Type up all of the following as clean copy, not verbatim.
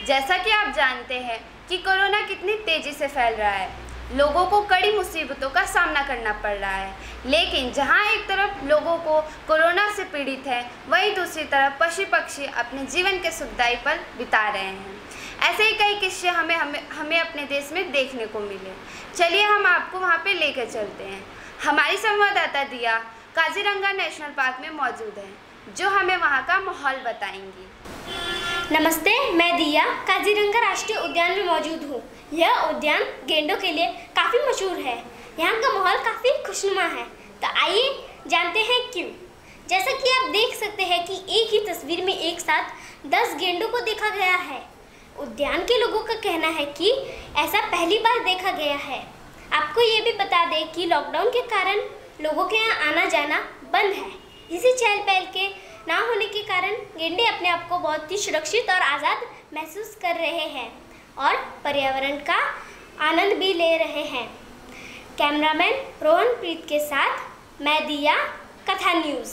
जैसा कि आप जानते हैं कि कोरोना कितनी तेज़ी से फैल रहा है, लोगों को कड़ी मुसीबतों का सामना करना पड़ रहा है। लेकिन जहां एक तरफ लोगों को कोरोना से पीड़ित हैं, वहीं दूसरी तरफ पशु पक्षी अपने जीवन के सुखदायी पल बिता रहे हैं। ऐसे ही कई किस्से हमें अपने देश में देखने को मिले। चलिए हम आपको वहां पे लेकर चलते हैं। हमारी संवाददाता दिया काजीरंगा नेशनल पार्क में मौजूद है, जो हमें वहां का माहौल बताएंगी। नमस्ते, मैं दिया काजीरंगा राष्ट्रीय उद्यान में मौजूद हूँ। यह उद्यान गेंडों के लिए काफ़ी मशहूर है। यहाँ का माहौल काफ़ी खुशनुमा है। तो आइए जानते हैं क्यों। जैसा कि आप देख सकते हैं कि एक ही तस्वीर में एक साथ 10 गेंडों को देखा गया है। उद्यान के लोगों का कहना है कि ऐसा पहली बार देखा गया है। आपको ये भी बता दें कि लॉकडाउन के कारण लोगों के यहाँ आना जाना बंद है। इसी चहल पहल के ना होने के कारण गेंडे अपने आप को बहुत ही सुरक्षित और आज़ाद महसूस कर रहे हैं और पर्यावरण का आनंद भी ले रहे हैं। कैमरामैन रोहन प्रीत के साथ मैं दिया, कथा न्यूज़।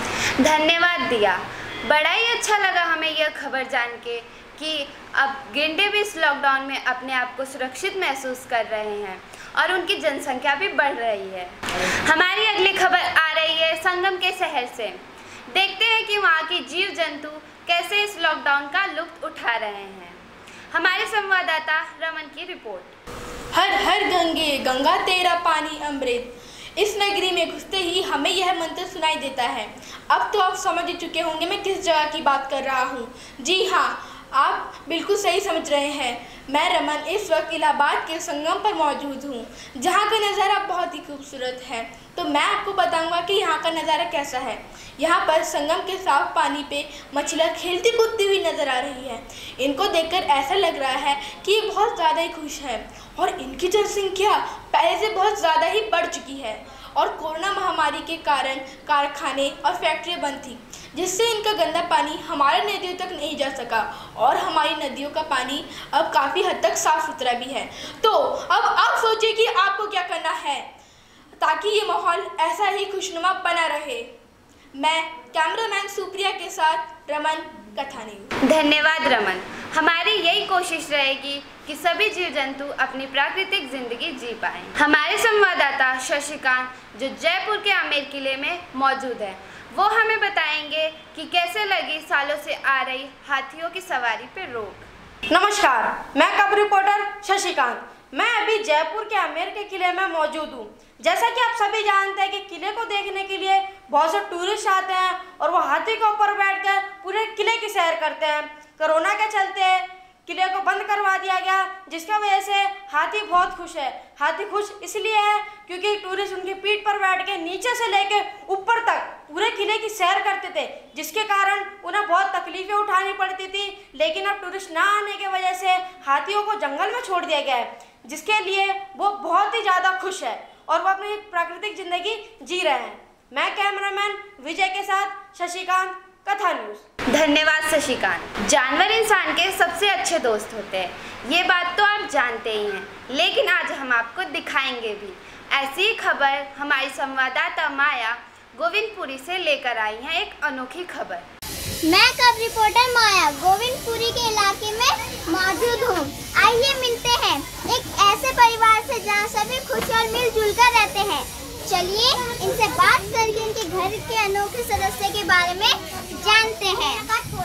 धन्यवाद दिया, बड़ा ही अच्छा लगा हमें यह खबर जान के कि अब गेंडे भी इस लॉकडाउन में अपने आप को सुरक्षित महसूस कर रहे हैं और उनकी जनसंख्या भी बढ़ रही है। हमारी अगली खबर आ रही है संगम के शहर से। देखते हैं कि वहाँ के जीव जंतु कैसे इस लॉकडाउन का लुत्फ उठा रहे हैं। हमारे संवाददाता रमन की रिपोर्ट। हर हर गंगे गंगा तेरा पानी अमृत। इस नगरी में घुसते ही हमें यह मंत्र सुनाई देता है। अब तो आप समझ चुके होंगे मैं किस जगह की बात कर रहा हूँ। जी हाँ, आप बिल्कुल सही समझ रहे हैं। मैं रमन इस वक्त इलाहाबाद के संगम पर मौजूद हूँ, जहाँ का नज़ारा बहुत ही खूबसूरत है। तो मैं आपको बताऊंगा कि यहाँ का नज़ारा कैसा है। यहाँ पर संगम के साफ पानी पे मछलियाँ खेलती कूदती हुई नज़र आ रही है। इनको देखकर ऐसा लग रहा है कि ये बहुत ज़्यादा ही खुश है और इनकी जनसंख्या पहले से बहुत ज़्यादा ही बढ़ चुकी है। और कोरोना महामारी के कारण कारखाने और फैक्ट्रियाँ बंद थी, जिससे इनका गंदा पानी हमारे नदियों तक नहीं जा सका और हमारी नदियों का पानी अब काफ़ी हद तक साफ़ सुथरा भी है। तो अब आप सोचिए कि आपको क्या करना है ताकि ये माहौल ऐसा ही खुशनुमा बना रहे। मैं कैमरामैन सुप्रिया के साथ रमन, कथा न्यूज़। धन्यवाद रमन। हमारी यही कोशिश रहेगी कि सभी जीव जंतु अपनी प्राकृतिक जिंदगी जी पाएं। हमारे संवाददाता शशिकांत, जो जयपुर के आमेर किले में मौजूद है, वो हमें बताएंगे कि कैसे लगी सालों से आ रही हाथियों की सवारी पर रोक। नमस्कार, मैं कब रिपोर्टर शशिकांत। मैं अभी जयपुर के आमेर के किले में मौजूद हूँ। जैसा कि आप सभी जानते हैं कि किले को देखने के लिए बहुत से टूरिस्ट आते हैं और वो हाथी के ऊपर बैठकर पूरे किले की सैर करते हैं। कोरोना के चलते किले को बंद करवा दिया गया, जिसकी वजह से हाथी बहुत खुश है। हाथी खुश इसलिए है क्योंकि टूरिस्ट उनकी पीठ पर बैठ के नीचे से लेके ऊपर तक पूरे किले की सैर करते थे, जिसके कारण उन्हें बहुत तकलीफें उठानी पड़ती थी। लेकिन अब टूरिस्ट ना आने की वजह से हाथियों को जंगल में छोड़ दिया गया है, जिसके लिए वो बहुत ही ज़्यादा खुश है और वो अपनी प्राकृतिक जिंदगी जी रहे हैं। मैं कैमरामैन विजय के साथ शशिकांत, कथा न्यूज़। धन्यवाद शशिकांत। जानवर इंसान के सबसे अच्छे दोस्त होते हैं, ये बात तो आप जानते ही हैं, लेकिन आज हम आपको दिखाएंगे भी। ऐसी ही खबर हमारी संवाददाता माया गोविंदपुरी से लेकर आई है एक अनोखी खबर। मैं कब रिपोर्टर माया गोविंदपुरी के इलाके में मौजूद हूँ। आइए मिलते हैं एक ऐसे परिवार से जहाँ सभी खुश और मिलजुल कर रहते हैं। चलिए इनसे बात करके इनके घर के अनोखे सदस्य के बारे में जानते हैं।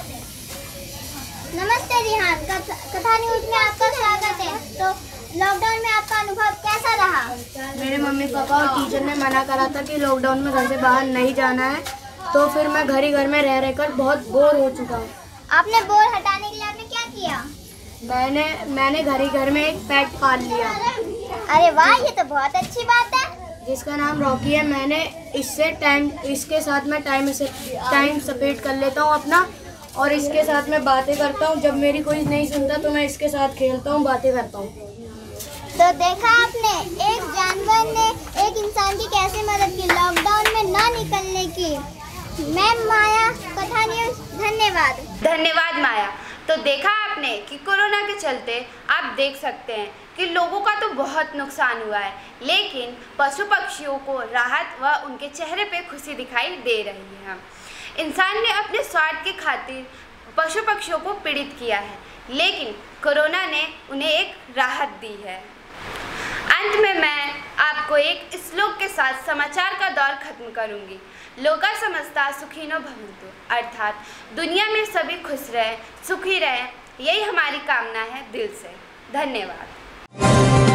नमस्ते रिहान, कथा न्यूज़ में आपका स्वागत है। तो लॉकडाउन में आपका अनुभव कैसा रहा? मेरे मम्मी पापा और टीचर ने मना करा था कि लॉकडाउन में घर से बाहर नहीं जाना है, तो फिर मैं घर ही घर में रह रहकर बहुत बोर हो चुका हूँ। आपने बोर हटाने के लिए आपने क्या किया? मैंने घर ही घर में एक पेट पाल लिया। अरे वाह, ये तो बहुत अच्छी बात है। जिसका नाम रॉकी है। मैंने इसके साथ मैं टाइम स्पेंड कर लेता हूँ अपना, और इसके साथ मैं बातें करता हूँ। जब मेरी कोई नहीं सुनता तो मैं इसके साथ खेलता हूँ, बातें करता हूँ। तो देखा आपने, एक जानवर ने एक इंसान की कैसे मदद की लॉकडाउन में ना निकलने की। मैं माया, कथा न्यूज़। धन्यवाद। धन्यवाद माया। तो देखा आपने कि कोरोना के चलते आप देख सकते हैं कि लोगों का तो बहुत नुकसान हुआ है, लेकिन पशु पक्षियों को राहत व उनके चेहरे पे खुशी दिखाई दे रही है। इंसान ने अपने स्वार्थ की खातिर पशु पक्षियों को पीड़ित किया है, लेकिन कोरोना ने उन्हें एक राहत दी है। अंत में मैं आपको एक श्लोक के साथ समाचार का दौर खत्म करूंगी। लोका समस्ता सुखिनो भवन्तु, अर्थात दुनिया में सभी खुश रहे, सुखी रहे, यही हमारी कामना है दिल से। धन्यवाद।